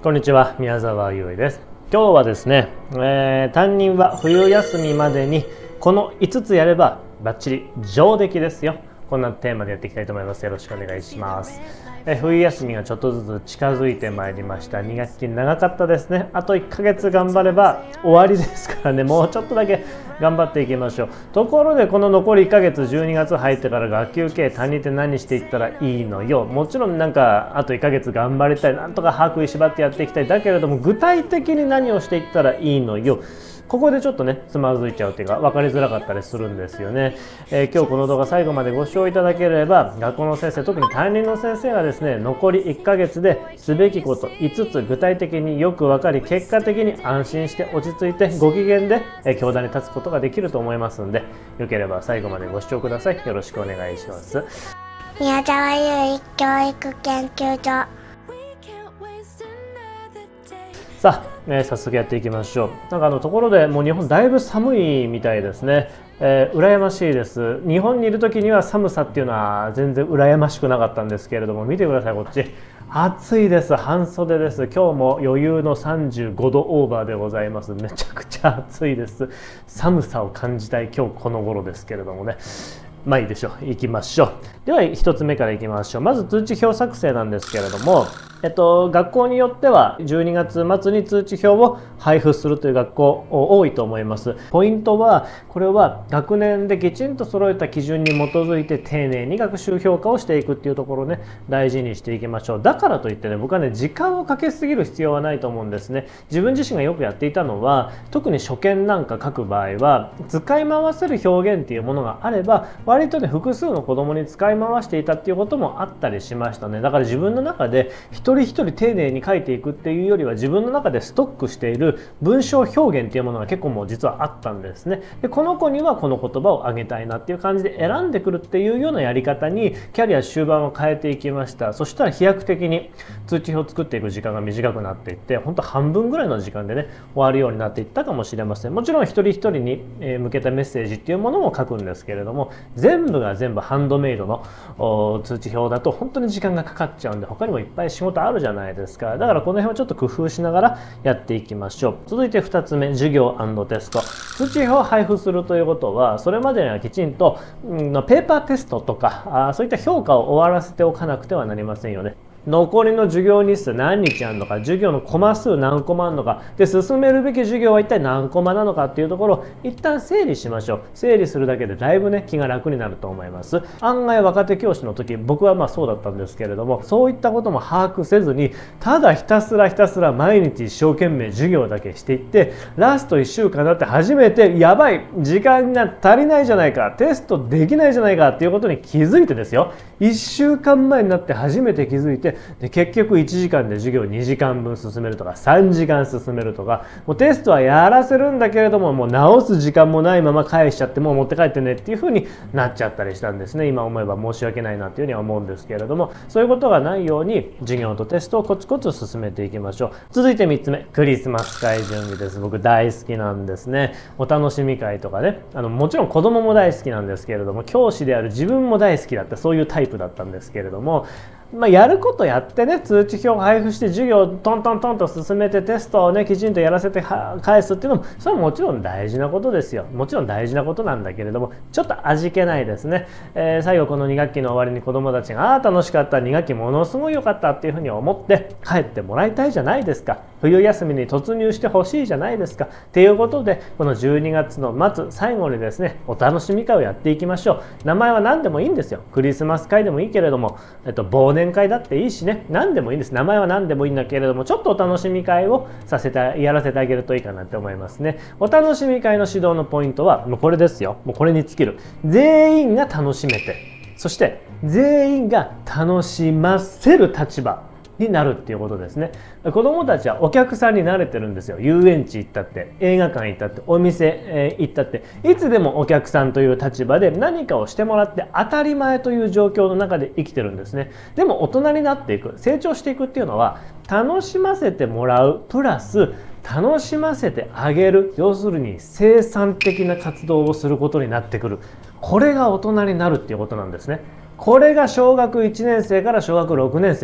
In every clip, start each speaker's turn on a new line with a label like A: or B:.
A: こんにちは、宮沢優衣です。今日はですね、担任は冬休みまでにこの5つやればバッチリ上出来ですよ。こんなテーマでやっていきたいと思います。よろしくお願いします。冬休みがちょっとずつ近づいてまいりました。2学期長かったですね。あと1ヶ月頑張れば終わりですからね、もうちょっとだけ頑張っていきましょう。ところでこの残り1ヶ月、12月入ってから学級経営担任って何していったらいいのよ。もちろんなんかあと1ヶ月頑張りたい、なんとか把握縛ってやっていきたい。だけれども具体的に何をしていったらいいのよ。ここでちょっとねつまずいちゃうっていうか分かりづらかったりするんですよね。今日この動画最後までご視聴いただければ、学校の先生、特に担任の先生がですね、残り1ヶ月ですべきこと5つ具体的によく分かり、結果的に安心して落ち着いてご機嫌で教壇に立つことができると思いますので、よければ最後までご視聴ください。よろしくお願いします。
B: 宮沢優衣教育研究所。
A: さあ、早速やっていきましょう。なんかところでもう日本だいぶ寒いみたいですね。羨ましいです。日本にいる時には寒さっていうのは全然羨ましくなかったんですけれども、見てください、こっち暑いです。半袖です。今日も余裕の35度オーバーでございます。めちゃくちゃ暑いです。寒さを感じたい今日この頃ですけれどもね、まあいいでしょう。行きましょう。では1つ目からいきましょう。まず通知表作成なんですけれども、学校によっては12月末に通知表を配布するという学校多いと思います。ポイントは、これは学年できちんと揃えた基準に基づいて丁寧に学習評価をしていくっていうところをね、大事にしていきましょう。だからといってね、僕はね、時間をかけすぎる必要はないと思うんですね。自分自身がよくやっていたのは、特に初見なんか書く場合は、使い回せる表現っていうものがあれば、割とね、複数の子供に使い回していたっていうこともあったりしましたね。だから自分の中で一人一人丁寧に書いていくっていうよりは、自分の中でストックしている文章表現っていうものが結構もう実はあったんですね。でこの子にはこの言葉をあげたいなっていう感じで選んでくるっていうようなやり方にキャリア終盤を変えていきました。そしたら飛躍的に通知表を作っていく時間が短くなっていって、本当半分ぐらいの時間でね終わるようになっていったかもしれません。もちろん一人一人に向けたメッセージっていうものも書くんですけれども、全部が全部ハンドメイドの通知表だと本当に時間がかかっちゃうんで、他にもいっぱい仕事あるじゃないですか。だからこの辺をちょっと工夫しながらやっていきましょう。続いて2つ目、授業&テスト。通知表を配布するということは、それまでにはきちんと、ペーパーテストとかそういった評価を終わらせておかなくてはなりませんよね。残りの授業日数何日あるのか、授業のコマ数何コマあるのかで、進めるべき授業は一体何コマなのかっていうところを一旦整理しましょう。整理するだけでだいぶね気が楽になると思います。案外若手教師の時、僕はまあそうだったんですけれども、そういったことも把握せずに、ただひたすら毎日一生懸命授業だけしていって、ラスト1週間になって初めてやばい、時間が足りないじゃないか、テストできないじゃないかっていうことに気づいてですよ、1週間前になって初めて気づいて、で結局1時間で授業2時間分進めるとか3時間進めるとか、もうテストはやらせるんだけれども、もう直す時間もないまま返しちゃって、もう持って帰ってねっていう風になっちゃったりしたんですね。今思えば申し訳ないなっていうふうには思うんですけれども、そういうことがないように授業とテストをコツコツ進めていきましょう。続いて3つ目、クリスマス会準備です。僕大好きなんですね。お楽しみ会とかね、もちろん子供も大好きなんですけれども、教師である自分も大好きだった、そういうタイプだったんですけれども、やることやってね、通知表を配布して授業をトントンと進めて、テストをねきちんとやらせて返すっていうのも、それはもちろん大事なことですよ。もちろん大事なことなんだけれども、ちょっと味気ないですね。最後この2学期の終わりに子どもたちが楽しかった、2学期ものすごい良かったっていうふうに思って帰ってもらいたいじゃないですか。冬休みに突入してほしいじゃないですか。っていうことで、この12月の末最後にですね、お楽しみ会をやっていきましょう。名前は何でもいいんですよ。クリスマス会でもいいけれども、忘年会だっていいしね、何でもいいんです。名前は何でもいいんだけれども、ちょっとお楽しみ会をやらせてあげるといいかなって思いますね。お楽しみ会の指導のポイントはもうこれですよ。もうこれに尽きる。全員が楽しめて、そして全員が楽しませる立場になるっていうことですね。子どもたちはお客さんに慣れてるんですよ。遊園地行ったって、映画館行ったって、お店行ったって、いつでもお客さんという立場で何かをしてもらって当たり前という状況の中で生きてるんですね。でも大人になっていく、成長していくっていうのは、楽しませてもらうプラス楽しませてあげる、要するに生産的な活動をすることになってくる。これが大人になるっていうことなんですね。これが小学1年生から小学6年生、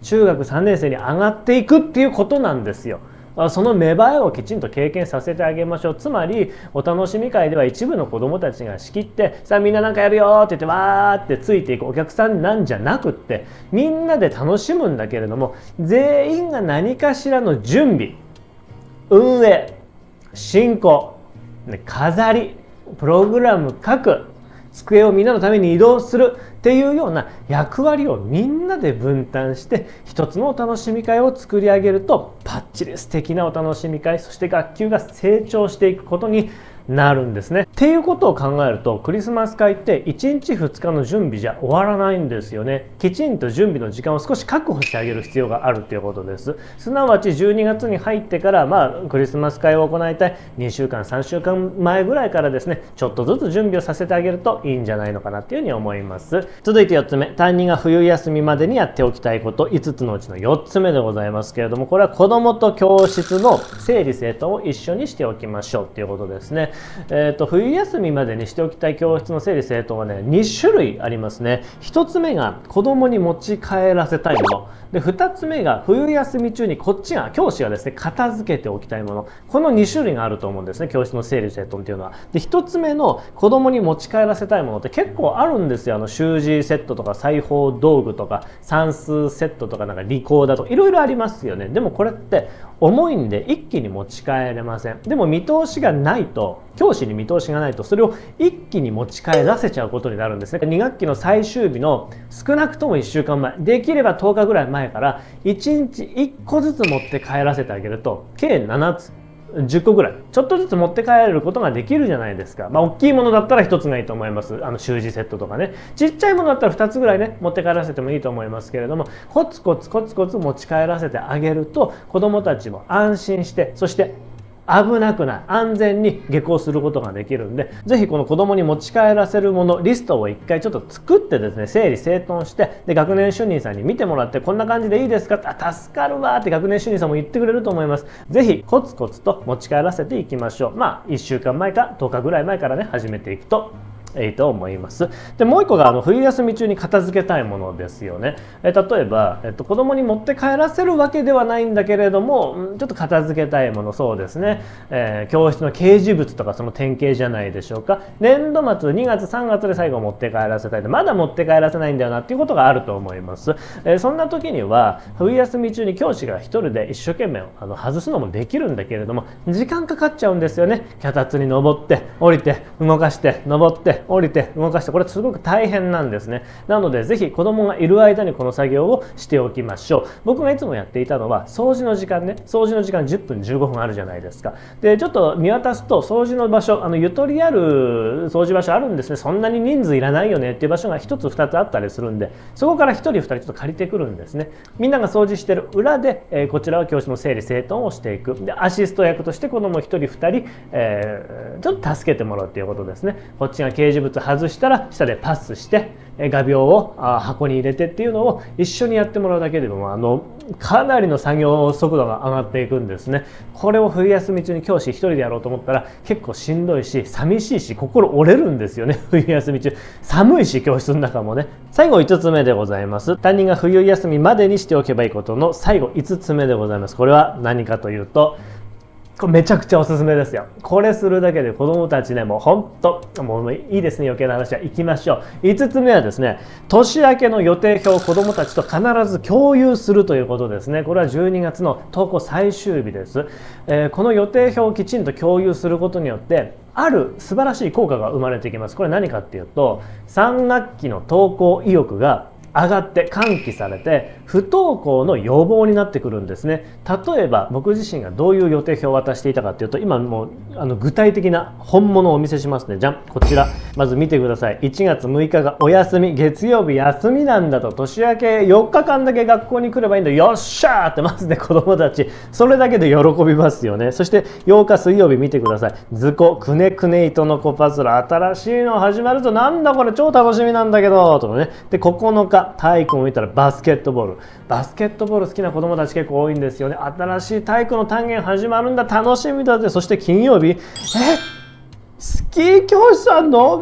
A: 中学3年生に上がっていくっていうことなんですよ。その芽生えをきちんと経験させてあげましょう。つまりお楽しみ会では一部の子どもたちが仕切ってさあみんななんかやるよって言ってわーってついていくお客さんなんじゃなくって、みんなで楽しむんだけれども、全員が何かしらの準備、運営、進行、飾り、プログラム書く、机をみんなのために移動するっていうような役割をみんなで分担して一つのお楽しみ会を作り上げると、パッチリ素敵なお楽しみ会、そして学級が成長していくことになるんですね。っていうことを考えると、クリスマス会って1日2日の準備じゃ終わらないんですよね。きちんと準備の時間を少し確保してあげる必要があるということです。すなわち12月に入ってからクリスマス会を行いたい2週間3週間前ぐらいからですね、ちょっとずつ準備をさせてあげるといいんじゃないのかなっていうふうに思います。続いて4つ目、担任が冬休みまでにやっておきたいこと5つのうちの4つ目でございますけれども、これは子どもと教室の整理整頓を一緒にしておきましょうっていうことですね。冬休みまでにしておきたい教室の整理整頓はね、2種類ありますね。1つ目が子どもに持ち帰らせたいもので、2つ目が冬休み中にこっちが教師がですね片付けておきたいもの。この2種類があると思うんですね、教室の整理整頓っていうのは。で、1つ目の子どもに持ち帰らせたいものって結構あるんですよ。習字セットとか裁縫道具とか算数セットとかなんかリコーダーとかいろいろありますよね。でもこれって重いんで一気に持ち帰れません。でも見通しがないと、教師に見通しがないとそれを一気に持ち帰らせちゃうことになるんですね。2学期の最終日の少なくとも1週間前、できれば10日ぐらい前から1日1個ずつ持って帰らせてあげると、計7つ10個ぐらいちょっとずつ持って帰ることができるじゃないですか。大きいものだったら1つがいいと思います。習字セットとかね。ちっちゃいものだったら2つぐらいね持って帰らせてもいいと思いますけれども、コツコツコツコツ持ち帰らせてあげると子どもたちも安心して、そして危なくない安全に下校することができるんで、ぜひこの子どもに持ち帰らせるものリストを1回ちょっと作ってですね、整理整頓して、で学年主任さんに見てもらって、こんな感じでいいですかって、助かるわって学年主任さんも言ってくれると思います。ぜひコツコツと持ち帰らせていきましょう。1週間前か10日ぐらい前からね始めていくといいと思います。で、もう一個が冬休み中に片付けたいものですよね。例えば、子供に持って帰らせるわけではないんだけれども、ちょっと片付けたいもの、そうですね、教室の掲示物とかその典型じゃないでしょうか。年度末2月3月で最後持って帰らせたいで、まだ持って帰らせないんだよなっていうことがあると思います。そんな時には冬休み中に教師が一人で一生懸命外すのもできるんだけれども、時間かかっちゃうんですよね。脚立に登って降りて動かして登って降りて動かして、これすごく大変なんですね。なのでぜひ子供がいる間にこの作業をしておきましょう。僕がいつもやっていたのは掃除の時間ね、掃除の時間10分15分あるじゃないですか。でちょっと見渡すと掃除の場所、ゆとりある掃除場所あるんですね。そんなに人数いらないよねっていう場所が1つ2つあったりするんで、そこから1人2人ちょっと借りてくるんですね。みんなが掃除してる裏で、こちらは教室の整理整頓をしていく。でアシスト役として子供1人2人、ちょっと助けてもらうっていうことですね。こっちが掲示物外したら下でパスして画鋲を箱に入れてっていうのを一緒にやってもらうだけでもかなりの作業速度が上がっていくんですね。これを冬休み中に教師一人でやろうと思ったら結構しんどいし寂しいし心折れるんですよね。冬休み中寒いし教室の中もね。最後5つ目でございます。担任が冬休みまでにしておけばいいことの最後5つ目でございます。これは何かというと、これめちゃくちゃおすすめですよ。これするだけで子どもたちね、もう本当もういいですね、余計な話は行きましょう。5つ目はですね、年明けの予定表を子どもたちと必ず共有するということですね。これは12月の登校最終日です。この予定表をきちんと共有することによってある素晴らしい効果が生まれてきます。これ何かっていうと、3学期の登校意欲が上がって喚起されて不登校の予防になってくるんですね。例えば僕自身がどういう予定表を渡していたかというと、今もう具体的な本物をお見せしますね。じゃん、こちらまず見てください。1月6日がお休み、月曜日休みなんだと、年明け4日間だけ学校に来ればいいんだ、よっしゃーってまずね、子供たちそれだけで喜びますよね。そして8日水曜日見てください。図工くねくね糸の子パズル、新しいの始まると、なんだこれ超楽しみなんだけどとかね。で9日体育を見たらバスケットボール、バスケットボール好きな子どもたち結構多いんですよね。新しい体育の単元始まるんだ、楽しみだぜ。そして金曜日スキー教室あんのめっ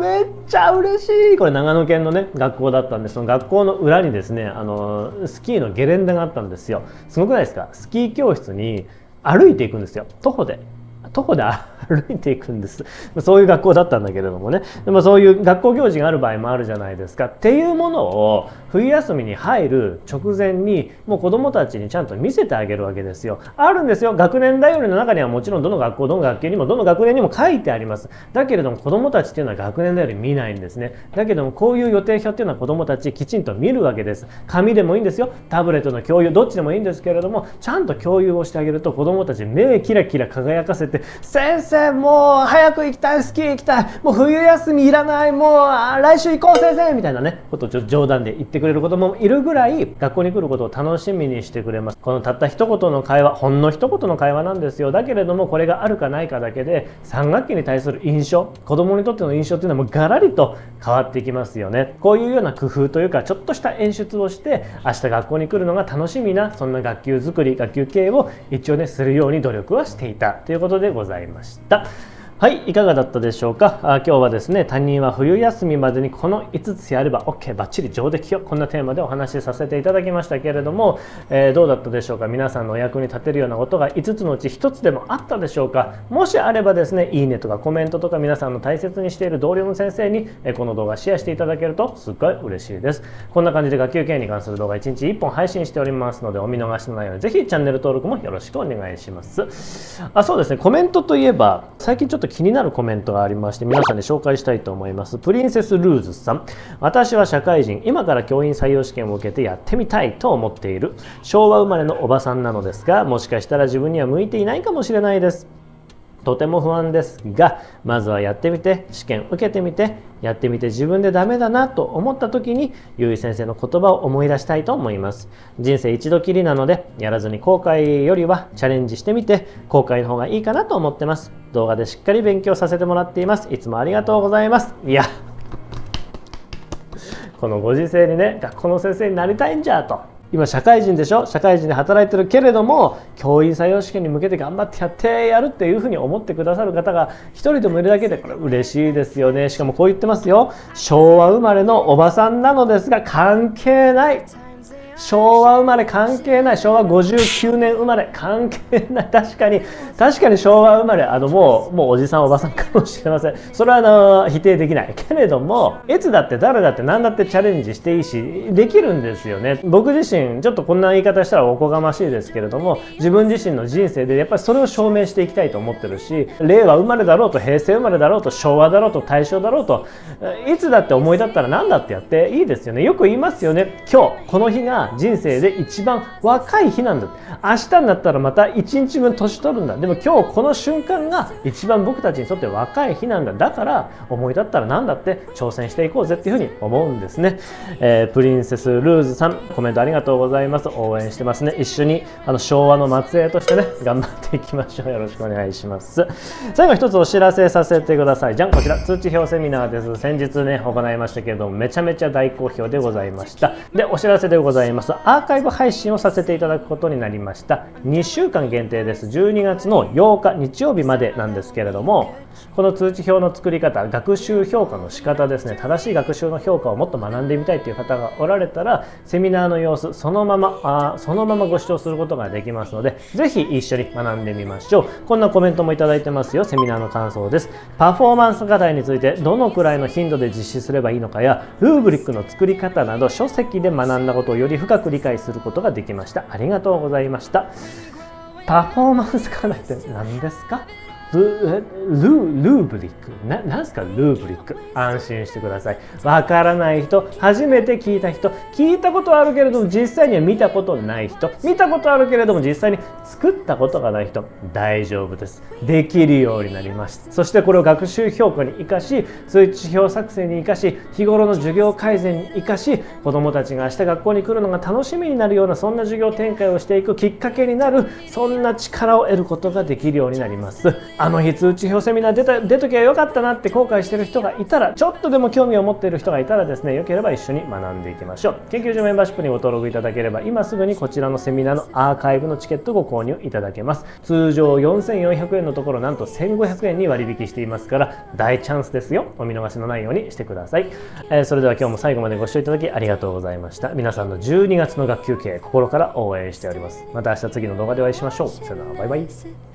A: ちゃ嬉しい。これ長野県のね学校だったんで、その学校の裏にですねスキーのゲレンデがあったんですよ。すごくないですか？スキー教室に歩いていくんですよ。徒歩で歩いていくんです。そういう学校だったんだけれどもね。でもそういう学校行事がある場合もあるじゃないですか。っていうものを冬休みに入る直前にもう子どもたちにちゃんと見せてあげるわけですよ。あるんですよ。学年だよりの中にはもちろんどの学校どの学級にもどの学年にも書いてあります。だけれども子どもたちっていうのは学年だより見ないんですね。だけどもこういう予定表っていうのは子どもたちきちんと見るわけです。紙でもいいんですよ。タブレットの共有どっちでもいいんですけれども、ちゃんと共有をしてあげると子どもたち目キラキラ輝かせて、先生もう早く行きたい、スキー行きたい、もう冬休みいらない、もう来週行こう先生みたいなねことを冗談で言ってくれる子どももいるぐらい学校に来ることを楽しみにしてくれます。このたった一言の会話、ほんの一言の会話なんですよ。だけれどもこれがあるかないかだけで3学期に対する印象、子どもにとっての印象っていうのはもうガラリと変わっていきますよね。こういうような工夫というかちょっとした演出をして明日学校に来るのが楽しみな、そんな学級作り、学級経営を一応ねするように努力はしていたということでございました。はい、いかがだったでしょうか。今日はですね、他人は冬休みまでにこの5つやれば OK バッチリ上出来よ、こんなテーマでお話しさせていただきましたけれども、どうだったでしょうか。皆さんのお役に立てるようなことが5つのうち1つでもあったでしょうか。もしあればですね、いいねとかコメントとか皆さんの大切にしている同僚の先生にこの動画シェアしていただけるとすっごい嬉しいです。こんな感じで学級経営に関する動画1日1本配信しておりますので、お見逃しのないようにぜひチャンネル登録もよろしくお願いします。そうですね、コメントといえば最近ちょっと気になるコメントがありまして、皆さんに紹介したいと思います。プリンセスルーズさん、私は社会人、今から教員採用試験を受けてやってみたいと思っている昭和生まれのおばさんなのですが、もしかしたら自分には向いていないかもしれないです。とても不安ですが、まずはやってみて、試験受けてみて、やってみて自分でダメだなと思った時にゆい先生の言葉を思い出したいと思います。人生一度きりなので、やらずに後悔よりはチャレンジしてみて後悔の方がいいかなと思ってます。動画でしっかり勉強させてもらっています。いつもありがとうございます。いや、このご時世にね、学校の先生になりたいんじゃと。今社会人でしょ、社会人で働いてるけれども教員採用試験に向けて頑張ってやるっていうふうに思ってくださる方が一人でもいるだけでこれ嬉しいですよね。しかもこう言ってますよ。昭和生まれのおばさんなのですが関係ない、昭和生まれ関係ない、昭和59年生まれ関係ない。確かに昭和生まれもうおじさんおばさんかもしれません。それは否定できないけれども、いつだって誰だって何だってチャレンジしていいしできるんですよね。僕自身ちょっとこんな言い方したらおこがましいですけれども、自分自身の人生でやっぱりそれを証明していきたいと思ってるし、令和生まれだろうと平成生まれだろうと昭和だろうと大正だろうと、いつだって思い立ったら何だってやっていいですよね。よく言いますよね。今日この日が人生で一番若い日なんだ。明日になったらまた1日分年取るんだ。でも今日この瞬間が一番僕たちにとって若い日なんだ。だから思い立ったら何だって挑戦していこうぜっていうふうに思うんですね。プリンセスルーズさん、コメントありがとうございます。応援してますね。一緒に昭和の末裔としてね頑張っていきましょう。よろしくお願いします。最後一つお知らせさせてください。じゃん、こちら通知表セミナーです。先日ね行いましたけれどもめちゃめちゃ大好評でございました。でお知らせでございます。アーカイブ配信をさせていただくことになりました。2週間限定です。12月の8日日曜日までなんですけれども、この通知表の作り方、学習評価の仕方ですね、正しい学習の評価をもっと学んでみたいという方がおられたら、セミナーの様子そのままご視聴することができますので、ぜひ一緒に学んでみましょう。こんなコメントもいただいてますよ。セミナーの感想です。パフォーマンス課題についてどのくらいの頻度で実施すればいいのかや、ルーブリックの作り方など書籍で学んだことをより深く理解することができました。ありがとうございました。パフォーマンス課題って何ですか？ルーブリックなんですか？ルーブリック、安心してください。わからない人、初めて聞いた人、聞いたことあるけれども実際には見たことない人、見たことあるけれども実際に作ったことがない人、大丈夫です。できるようになります。そしてこれを学習評価に生かし、通知表作成に生かし、日頃の授業改善に生かし、子どもたちが明日学校に来るのが楽しみになるような、そんな授業展開をしていくきっかけになる、そんな力を得ることができるようになります。 あの日通知表セミナー出ときゃよかったなって後悔してる人がいたら、ちょっとでも興味を持っている人がいたらですね、よければ一緒に学んでいきましょう。研究所メンバーシップにご登録いただければ、今すぐにこちらのセミナーのアーカイブのチケットをご購入いただけます。通常4400円のところ、なんと1500円に割引していますから、大チャンスですよ。お見逃しのないようにしてください。それでは今日も最後までご視聴いただきありがとうございました。皆さんの12月の学級経営、心から応援しております。また明日次の動画でお会いしましょう。さよなら、バイバイ。